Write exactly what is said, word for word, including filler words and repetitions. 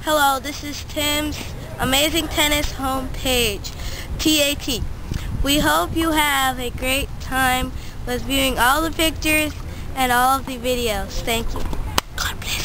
Hello, this is Tim's Amazing Tennis homepage, T A T. We hope you have a great time with viewing all the pictures and all of the videos. Thank you. God bless.